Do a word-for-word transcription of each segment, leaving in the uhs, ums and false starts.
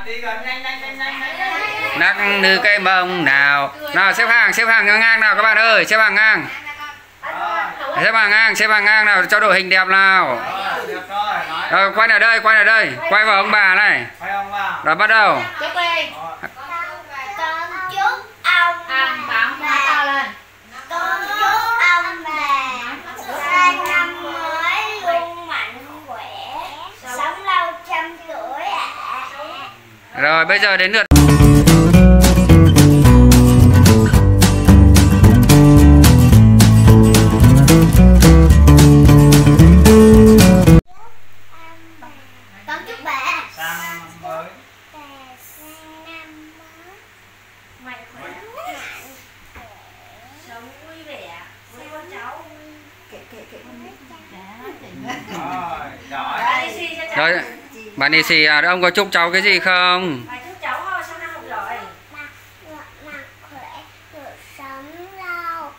Nắc như cái bông nào. Nào xếp hàng, xếp hàng ngang nào các bạn ơi, xếp hàng ngang. Xếp hàng ngang, xếp hàng ngang nào cho đội hình đẹp nào. Rồi quay lại đây, quay lại đây, quay vào ông bà này. Rồi bắt đầu. Chúc đi. Con chúc ông Ông bắn to lên. Con chúc ông bà sang năm mới luôn mạnh khỏe, sống lâu trăm tuổi ạ. Rồi bây giờ đến lượt Con chúc bà sang năm mới sang năm mới Mạnh khỏe. Sống vui vẻ với con cháu. kệ kệ kệ rồi giỏi. Bà đi xì cho cháu. rồi bạn đi xì à, ông có chúc cháu cái gì không? Bà chúc cháu thôi, sang năm học giỏi. mạnh khỏe, được sống lâu.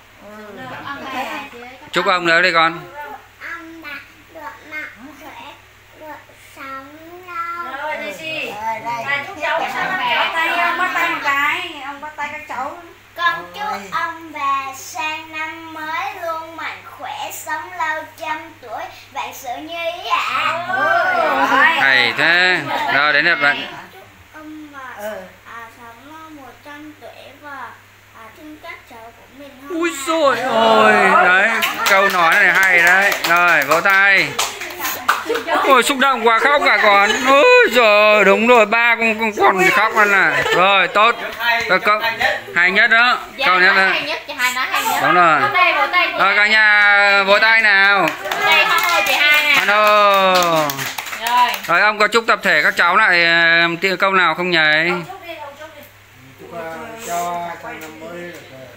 Chúc ông nữa đi con. Ông bà được mạnh khỏe, được sống lâu. Rồi đi xì. Bà chúc cháu sang năm giỏi. Tay ông bắt tay một cái, ông bắt tay các cháu. Con chúc ông bà sang năm mới luôn mạnh khỏe, sống lâu trăm tuổi, vạn sự như ý ạ. Hay thế. Rồi đến lượt bạn. Chúc ông bà à, sống một trăm tuổi và à, thương các cháu của mình hơn. Ui xôi ôi, đấy, câu nói này hay đấy. Rồi, vỗ tay. Ôi xúc động quá khóc cả con. Ôi giời, đúng rồi, ba con con còn khóc hơn này. Rồi, tốt. Rồi, câu hay nhất đó. Câu nhất đó. Hay nhất, chị hai nói hay nhất. Đúng rồi. Vỗ tay, vỗ tay. Rồi cả nhà vỗ tay nào. Đây không ơi chị hai nè. Hello. Rồi. Rồi ông có chúc tập thể các cháu lại uh, câu nào không nhỉ? Ông chúc đi, ông chúc đi. Chúc cho sang năm mới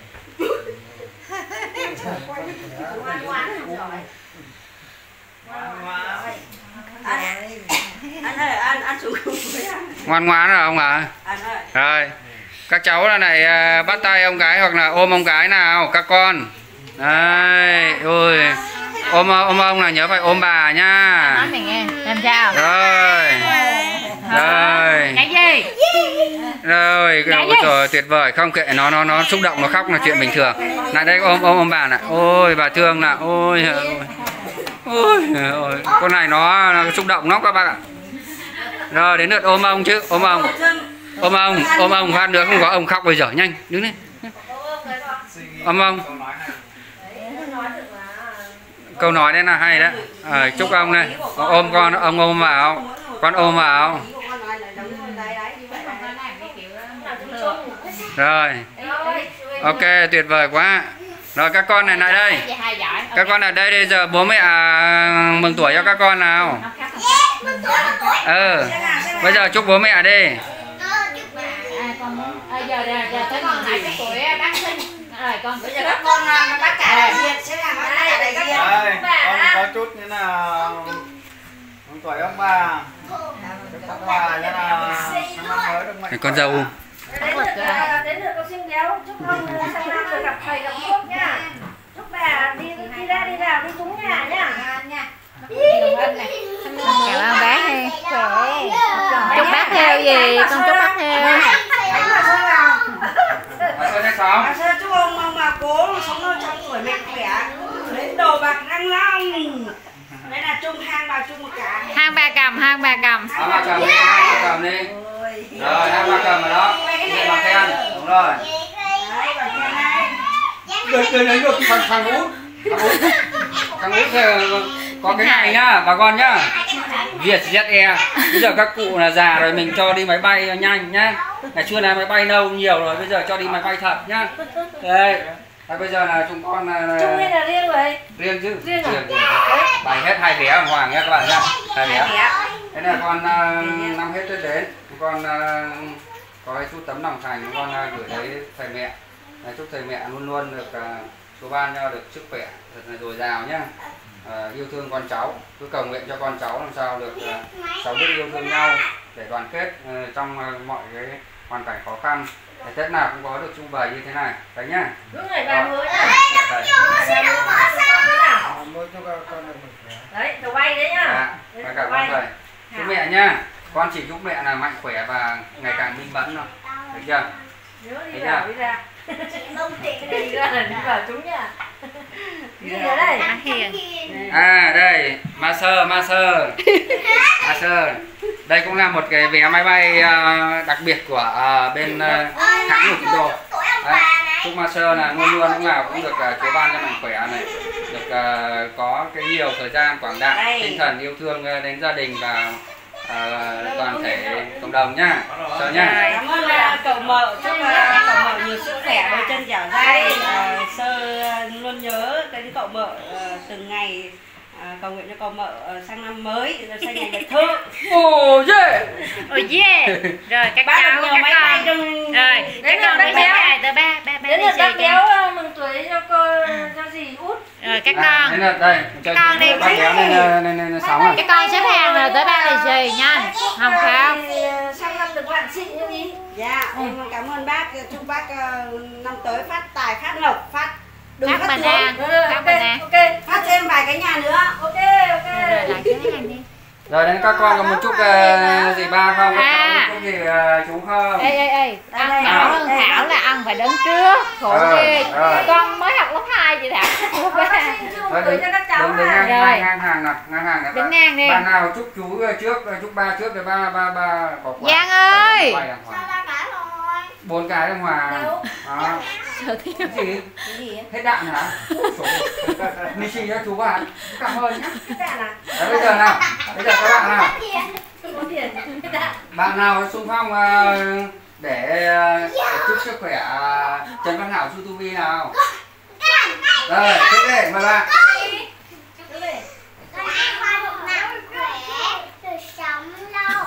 Ngoan ngoãn giỏi. Anh ơi, anh anh xuống với anh. Ngoan ngoãn rồi ông ạ. Anh ơi. Rồi. Các cháu là này uh, bắt tay ông cái hoặc là ôm ông cái nào các con. Đây, ôi. Ôm ôm ông là nhớ phải ôm bà nha. Nói mình nghe, làm sao? Rồi. Rồi. Cái gì? Rồi, Cái gì? trời tuyệt vời, không kệ nó nó nó xúc động nó khóc là chuyện bình thường. Lại đây ôm ôm ôm bà nè. Ôi bà thương nè. Ôi ôi. Ôi, ôi. Con này nó, nó xúc động lắm các bác ạ. Rồi đến lượt ôm ông chứ, ôm ông. Ôm ông, ôm ông phát nữa không có ông khóc bây giờ, nhanh, đứng lên. Ôm ông. Câu nói đấy là hay đó. À, chúc ông này, ôm con, ông ôm vào, con ôm vào. Rồi. Ok, tuyệt vời quá. Rồi các con này lại đây. Các con ở đây bây giờ bố mẹ à, mừng tuổi cho các con nào. Ừ. Bây giờ chúc bố mẹ đi. Giờ giờ tới con lại cái tuổi bác sinh. Rồi con bây giờ các con bác cả đại diện sẽ làm bác cả đại diện. Đây, con có chút như là mừng tuổi ông bà. Chúc các bà như là sang năm mới được mạnh. Con dâu. Đến lượt đến lượt con sinh béo, chúc ông sang năm được gặp thầy gặp thuốc nhá. Chúc bà đi đi ra đi vào đi trúng nhà nhá. Cảm ơn bác đi. Chúc bác theo gì? Con chúc bác theo. Bà Sơ chúc ông ông bà cố sống lâu trăm tuổi mạnh khỏe, đến đồ bạc răng long. Đây là chung hang bà chung một cả. Hang bà cầm, hang bà cầm. Hai ba cầm đi, hai ba cầm đi. Rồi, hai ba cầm ở đó. Đây bằng khen, đúng rồi. Đấy, bà khen này. Được, được, được, được, thằng thằng út. Thằng út. Thằng út có cái này nhá, bà con nhá. Vietjet Air. Bây giờ các cụ là già rồi mình cho đi máy bay nhanh nhá. Ngày xưa là máy bay lâu nhiều rồi, bây giờ cho đi máy bay thật nhá. Đây. Và bây giờ là chúng con là Chung đây là riêng rồi. riêng chứ. Riêng à? Riêng. Bày hết hai vé ở Hoàng nha các bạn nhá. Hai vé. Thế là con uh, năm hết Tết đến, con uh, có cái chút tấm lòng thành con uh, gửi tới thầy mẹ. Đấy, chúc thầy mẹ luôn luôn được uh, số ban cho được sức khỏe thật là dồi dào nhá. Uh, yêu thương con cháu, cứ cầu nguyện cho con cháu làm sao được uh, cháu biết yêu thương nhau để đoàn kết uh, trong uh, mọi cái hoàn cảnh khó khăn. Để Tết nào cũng có được chung vầy như thế này, đấy nhá. Đúng rồi, bà hứa nhá. mới cho con được mạnh khỏe. Đấy, tàu bay đấy nhá. Dạ, và cả con thầy. Chúc mẹ nhá. Con chỉ chúc mẹ là mạnh khỏe và ngày càng minh mẫn thôi, được chưa? Nhớ đi Thấy vào chưa? đi ra. Không tiền Đi ra là đi vào chúng nha. Đi ra đây. Má Hiền. À đây, master, master, master. Đây cũng là một cái vé máy bay uh, đặc biệt của uh, bên uh, hãng của chúng tôi. Đấy, chúc master là luôn luôn lúc nào cũng được uh, Chúa ban cho mạnh khỏe này, được uh, có cái nhiều thời gian quảng đại, tinh thần yêu thương uh, đến gia đình và uh, toàn thể cộng đồng nhá. Chào nhá. Cảm ơn uh, cậu Mợ, chúc uh, cậu Mợ nhiều sức khỏe, đôi chân dẻo dai. Uh, Sơ uh, luôn nhớ đến cậu Mợ uh, từng ngày. À, cầu nguyện cho cậu Mợ uh, sang năm mới rồi sang ngày biệt thự. Oh yeah. Ôi yeah. Rồi các Bác cháu, được nhiều các máy bay con. trong Rồi, các con đi béo. ra tới ba, ba, ba Đến đi lượt gì bác cho. béo mừng tuổi cho cô cho dì út. Rồi các À, con. đây là đây, cho Con đi. bác béo lên lên lên, lên sáu này. Các con xếp hàng rồi tới ba lì xì nha. Không không. Sang năm được vạn xịn như gì? Dạ, em cảm ơn bác, chúc bác uh, năm tới phát tài, phát lộc, phát đừng Các phát bình tướng. an. Rồi, rồi, Các ok, bình an. ok. Phát thêm vài cái nhà nữa. Ok, ok. Rồi lại cái hàng đi. Rồi đến các con có một chút uh, gì ba không? Các À. con có gì uh, chú không? Ê ê ê, Đây, ăn đây, Thảo đây, hơn đây. Thảo là ăn phải đứng trước. Khổ Ờ, ghê. rồi. Con mới học lớp hai chị Thảo. Có bác xin chúc Thôi tuổi đứng, cho các cháu đứng, đứng à. ngang, Rồi. ngang, ngang hàng nào, ngang hàng nào. Đứng ngang đi. Bạn nào chúc chú uh, trước, uh, chúc ba trước rồi ba ba ba có quả. Giang ơi. Quay đàng hoàng. Sao ta cả rồi? Bốn cái đàng hoàng. Đâu? Đó. Sợ thiếu. Cái gì? Cái gì ấy? Hết đạn hả? Nishi cho chú bạn. Cảm ơn nhé. Cái đạn à? Đấy, bây giờ nào, bây giờ các bạn nào. Không có tiền. Cái đạn. Bạn nào xung phong uh, để, uh, để chúc sức khỏe uh, Trần Văn Hảo YouTube nào? Rồi, tiếp đi, mời bạn. Cái này. Con ăn qua một năm khỏe, được sống lâu.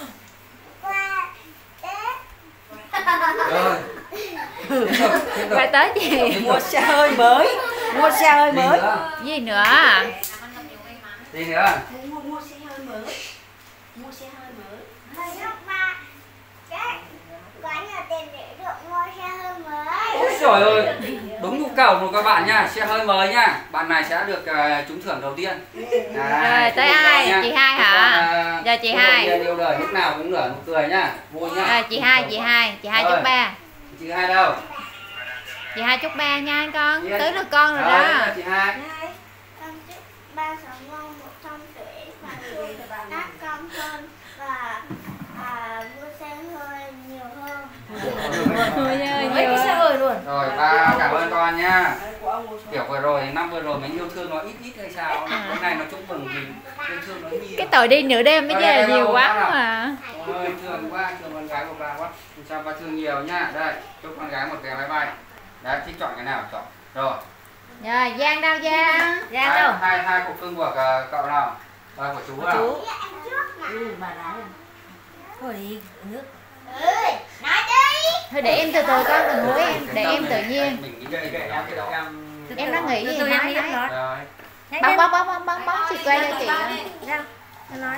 Qua Tết. Rồi. Tiếp tục, tiếp tục. Phải tới gì? Mua xe hơi mới, mua xe hơi Gì mới. nữa? Gì nữa à? Gì nữa? Mua, mua xe hơi mới, mua xe hơi mới. Lúc ba Tết có nhiều tiền để được mua xe hơi mới. Ôi trời ơi, đúng nhu cầu của các bạn nha, xe hơi mới nha. Bạn này sẽ được uh, trúng thưởng đầu tiên. Đấy, Rồi tới chúc mừng ai? nha. Chị Hai hả? Còn, uh, Giờ chị cô Hai. hội viên yêu đời lúc nào cũng nở nụ cười nhá, vui nhá. Rồi chị hai, chị hai, chị hai Rồi. chúc ba. Chị Hai đâu? Chị hai chúc ba nha con. Chị Hai. Tới lượt con rồi Rồi, đó. là chị Hai. Con chúc ba sống lâu một trăm tuổi và người các con hơn và à, mua xe hơi nhiều hơn. Ôi ơi, Mấy cái xe hơi luôn. Rồi, ba cảm ơn con nha. Đấy, của ông mua số. Kiểu vừa rồi, năm vừa rồi mình yêu thương nó ít ít hay sao? Hôm nay nó chúc mừng mình yêu thương nó nhiều. cái tội đi nửa đêm mới Đây, về đây, nhiều đâu, quá đâu. mà. Ôi, thương quá, thương con gái của ba quá. Sao ba thương nhiều nhá. Đây, chúc con gái một cái máy bay. Đấy, thích chọn cái nào chọn. Rồi. Rồi Giang đâu Giang? Giang hai, đâu? hai hai cục cưng của uh, cậu nào? À, của chú nào? Chú. Ừ, bà nói rồi. Thôi đi, uống nước. Ừ, nói đi. Thôi để em từ từ con đừng hối em, để em tự nhiên. Mình nghĩ đây cái đó cái đó. Em đang nghĩ gì Tôi nói em biết nói. nói. Rồi. Bấm bấm bấm bấm bấm bấm chị quay cho chị. Ra. Tôi nói.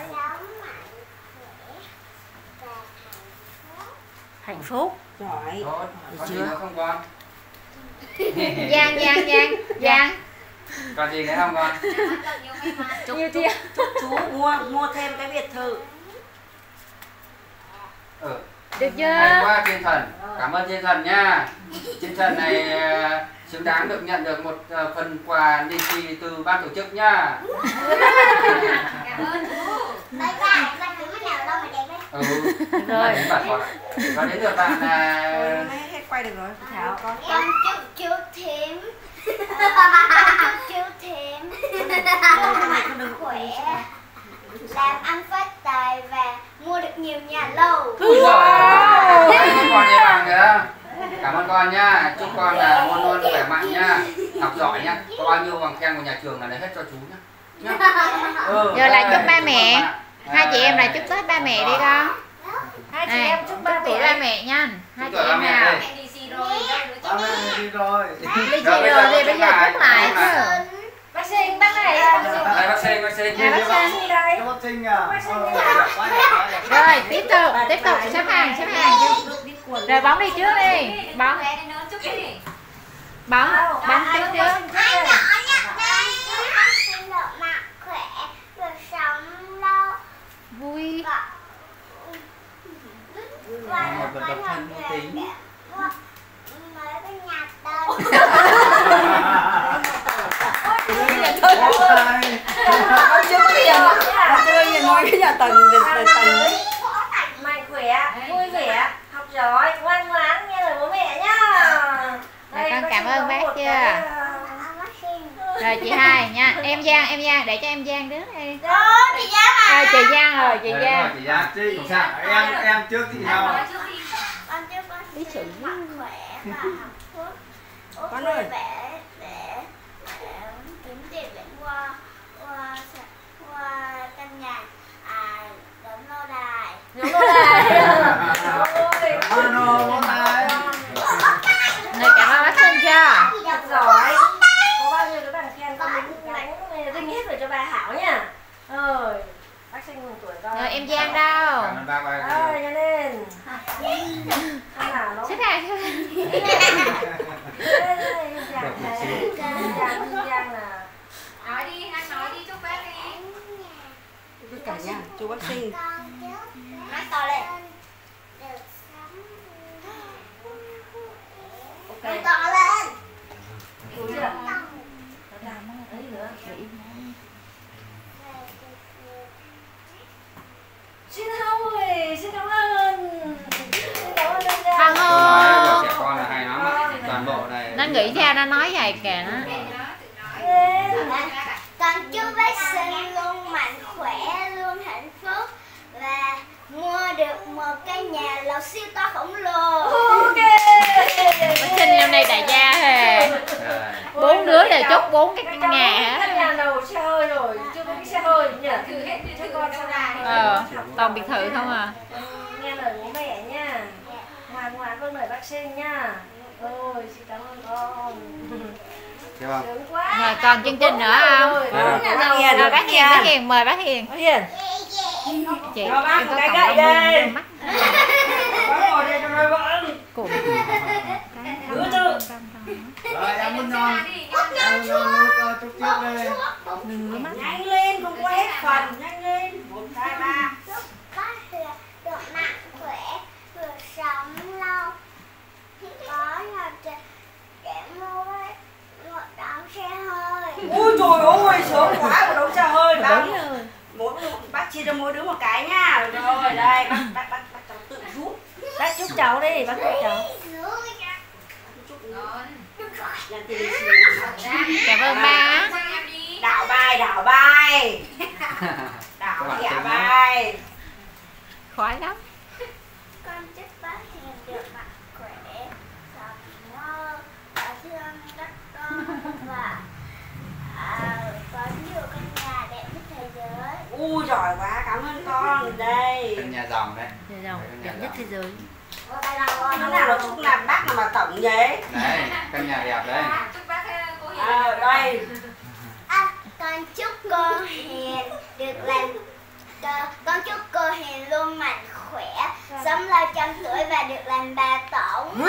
Hạnh phúc. Giỏi. Tốt. Còn gì nữa không con? Giang Giang Giang Giang. Còn gì nữa không con? Chúc nhiều tiền. Chú mua mua thêm cái biệt thự. Ừ. Được chưa? Hay quá thiên thần. Cảm ơn thiên thần nha. Thiên thần này uh, xứng đáng được nhận được một uh, phần quà lì xì từ ban tổ chức nha. Bây giờ con cứ mất nào đâu mà đẹp ấy. Ừ. Rồi. Đến bạn con ạ. Và đến lượt bạn là Mấy hết quay được rồi. Thảo con. Con chúc chú thím. Con chúc chú thím. Khỏe. Làm ăn phát tài và mua được nhiều nhà lâu. wow. Không còn gì bằng nữa. Cảm ơn con nha. Chúc con là luôn luôn khỏe mạnh nha. Học giỏi nha. Có bao nhiêu bằng khen của nhà trường là lấy hết cho chú nhá. Nhá. Ừ, Rồi lại đây, chúc ba chúc mẹ. bạn. Hai chị em lại chúc Tết ba mẹ đi con. Hai chị À, em chúc ba tuổi ba mẹ. mẹ nha. Hai Chúc chị tuổi ba em mẹ nào. đi. Ba mẹ đi rồi. Ly chị Rồi, bây giờ rồi thì chúc bây giờ lại. chúc lại Chúc lại. chứ. Bác sinh bác này. Đây bác sĩ, bác sĩ. Dạ, bác Bác sinh đây. Cho bác Trinh à. Bác sinh Ờ, đi nào. quá đẹp, quá đẹp. Rồi tiếp tục, tiếp tục xếp hàng, xếp hàng. Rồi bóng đi trước đi. Bóng. Bóng, bóng trước trước. Ai nhỏ nhặt đây. Con xin được mạnh khỏe, được sống lâu Vui. và một vật độc thân vô tính. Mới có nhặt tên. Con chưa có tiền, con chưa nhìn nói cái nhà Tần Tần Tần. Mạnh khỏe, vui vẻ, học giỏi, ngoan ngoãn, nghe lời bố mẹ nhá. Rồi con cảm ơn bác chưa? Ông bác xin. Rồi chị hai nha. Em Giang, em Giang để cho em Giang đứng đi. Đó, chị Giang à. À, chị Giang rồi, chị Đấy, Giang. rồi, chị Giang. Chị, không sao. Em em trước chị sau. Con chúc con Lý sự. mạnh khỏe và hạnh phúc. Ước Con vui ơi. vẻ để để kiếm tiền để mua mua mua căn nhà à giống lâu đài. Giống đâu đây? Ôi, Ano, con này. Rồi cảm ơn bác Sinh chưa? thật giỏi. Có bao nhiêu cái bằng khen con đánh đánh dinh hết rồi cho bà Hảo nha. Rồi, bác sinh mừng tuổi con. Rồi em Giang đâu? Cảm ơn bác Rồi, bác. nhanh lên. Con nào nó Xếp hàng thôi. Giang là Nói đi, anh nói đi, chúc bác đi. Tất cả nha, chú bác sinh. Con chúc nói to lên. Được sống. Nói ok. to lên. Đủ chưa? Đấy nữa. Xin ơi, xin cảm ơn. Xin cảm ơn anh Hằng Câu nói của ơi. trẻ con là hay lắm ạ. Toàn bộ này. Nó nghĩ ra nó nói vậy kìa nó. Con chúc bác sinh luôn mạnh khỏe, luôn hạnh phúc và mua được một căn nhà lầu siêu to khổng lồ. Ok. Bác Sinh năm nay đại gia hề. Rồi. Bốn đứa đều chúc bốn cái Các căn cháu nhà căn hết. nhà đầu xe hơi rồi, chưa có cái xe hơi nhỉ? Thử hết đi con sau này. Ờ, toàn biệt thự không à. Nghe lời bố mẹ nha. Ngoan ngoãn vâng lời bác sinh nha. Ôi, xin cảm ơn con. Thấy không? Sướng quá. Rồi còn chương trình nữa không? Rồi, À. nhà giàu. Rồi bác Hiền, bác Hiền mời bác Hiền. Bác Hiền. Chị Cho bác em một có cái còng gậy lông đây. bên mắt. Bác ngồi đây cho nó vững. Cùng. Thứ tư. Rồi, em muốn non. Em muốn non, chúc trước đây. Ngứa mắt. Nhanh lên, không có hết phần, nhanh lên. Một, hai, ba. Chúc bác Hiền được mạnh khỏe, được sống lâu. Có nhà trẻ để mua một đón xe hơi. Ui trời ơi, sướng quá, một đống xe hơi. Bác, mỗi bác chia cho mỗi đứa một cái nha. Rồi, đây, bác, bác, bác, bác cháu tự giúp. Bác chúc cháu đi, bác chúc cháu. Nhận tiền lì xì. Cảm ơn ba. Đảo bài, đảo bài. Đảo Các bạn thẻ xem nhé. bài. Khoái lắm. Con chúc bác Hiền được mạnh khỏe, sống ngon và thương các con và à, có nhiều căn nhà đẹp nhất thế giới. Ui giỏi quá, cảm ơn con. Đây. Căn nhà dòng đấy. Giàu đẹp nhất thế giới. Nó nào nó chúc làm bác là mà tổng vậy. Đấy, căn nhà đẹp đấy. À, đây. À, con chúc cô Hiền được làm con, con chúc cô Hiền luôn mạnh khỏe, sống lâu trăm tuổi và được làm bà tổng.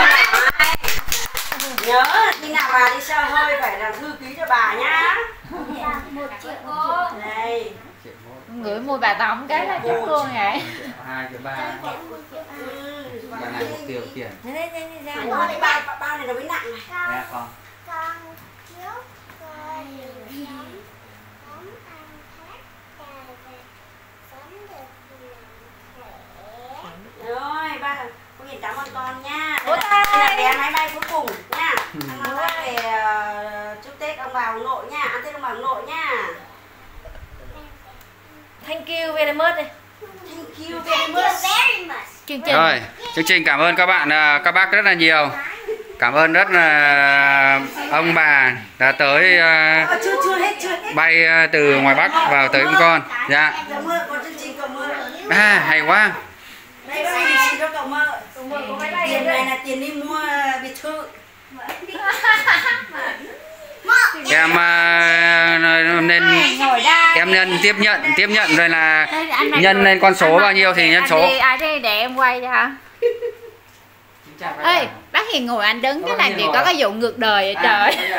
Nhớ khi nào bà đi xe hơi phải làm thư ký cho bà nhá. Một triệu một triệu. Đây. Triệu một. Ngửi mùi bà tổng cái là chúc luôn vậy. Hai triệu ba. Ừ. Cái này một triệu tiền. Nhanh lên, nhanh lên, ra. Ủa, đây bao, bao này nó mới nặng này. Con, Nè con. con chúc cô Hiền sống sống ăn hát cài và sống được nhiều khỏe. Rồi, ba cô Hiền cảm ơn con nha. Vỗ Đây tay. là vé máy bay cuối cùng nha. Ăn năm bác về ờ, chúc Tết ông bà ông nội nha, ăn Tết ông bà ông nội nha. Thank you very much đi. Thank you Thank very you much. very much. Chương trình. Rồi, chương trình cảm ơn các bạn, à, các bác rất là nhiều. Cảm ơn rất là ông bà đã tới à, À, chưa chưa hết chưa hết. bay à, từ ngoài Bắc vào tới chúng con. Dạ. Cậu mơ có chương trình cậu mơ. À, hay quá. Đây có lì xì cho cậu mơ. Tiền này là tiền đi mua biệt thự. Em à, nên Ngồi đây. em nên tiếp nhận tiếp nhận rồi là Đây, anh này nhân ngồi- lên con số anh bao nhiêu thì nhân anh số. đi, ai đi để em quay cho. Ê, bác Hiền ngồi anh đứng cái làm gì có cái vụ ngược đời vậy trời.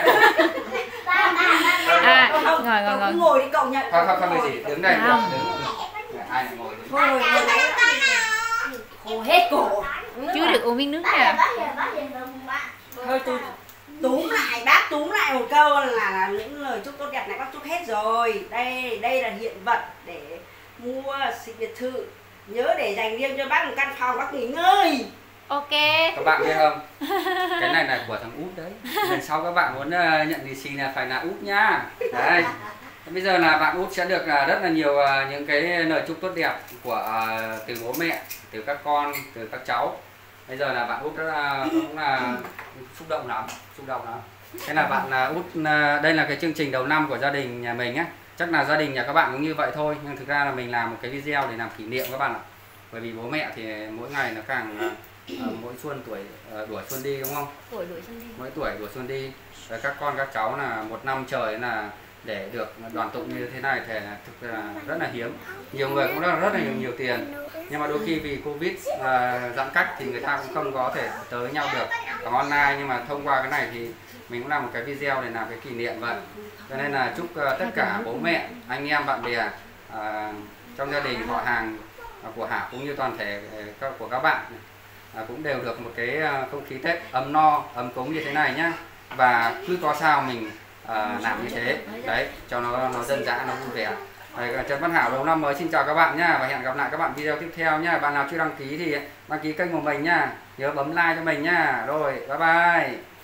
À, Không, ngồi ngồi cậu ngồi. cứ ngồi đi cậu nhận. Không không không cái gì, đứng đây Không. đứng. Ai lại ngồi đứng. Ngồi ngồi. khô hết cổ. Chưa được uống miếng nước Bác nè. hiền, bác hiền, bác hiền đừng bạn. Thôi tôi túm lại, bác túm lại một câu là, là những lời chúc tốt đẹp này bác chúc hết rồi. Đây, đây là hiện vật để mua xịt biệt thự. Nhớ để dành riêng cho bác một căn phòng bác nghỉ ngơi. Ok. Các bạn biết không? Cái này là của thằng Út đấy. Lần sau các bạn muốn uh, nhận lì xì là phải là Út nhá. Đấy. Bây giờ là bạn Út sẽ được uh, rất là nhiều uh, những cái lời chúc tốt đẹp của uh, từ bố mẹ, từ các con, từ các cháu. Bây giờ là bạn Út rất là, cũng là xúc động lắm, xúc động lắm. Thế là bạn uh, Út, uh, đây là cái chương trình đầu năm của gia đình nhà mình á. Chắc là gia đình nhà các bạn cũng như vậy thôi, nhưng thực ra là mình làm một cái video để làm kỷ niệm các bạn ạ. Bởi vì bố mẹ thì mỗi ngày nó càng uh, uh, mỗi xuân tuổi uh, đuổi xuân đi đúng không? Tuổi đuổi xuân đi. Mỗi tuổi đuổi xuân đi. Rồi các con các cháu là một năm trời là để được đoàn tụ như thế này thì thực ra rất là hiếm. Nhiều người cũng rất là, rất là nhiều, nhiều tiền, nhưng mà đôi khi vì Covid uh, giãn cách thì người ta cũng không có thể tới nhau được bằng online, nhưng mà thông qua cái này thì mình cũng làm một cái video để làm cái kỷ niệm vậy. Cho nên là chúc uh, tất cả bố mẹ, anh em, bạn bè uh, trong gia đình, họ hàng uh, của Hảo cũng như toàn thể uh, của các bạn uh, cũng đều được một cái uh, không khí Tết ấm no, ấm cúng như thế này nhá. Và cứ có sao mình uh, làm như thế đấy cho nó nó dân dã, nó vui vẻ. Đấy, Trần Văn Hảo đầu năm mới xin chào các bạn nhá, và hẹn gặp lại các bạn video tiếp theo nhá. Bạn nào chưa đăng ký thì đăng ký kênh của mình nhá, nhớ bấm like cho mình nhá. Rồi bye bye.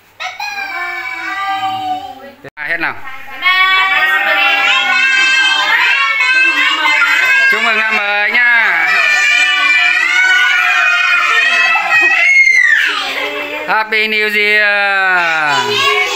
Bye hết nào. Chúc mừng năm mới nha. Happy New Year.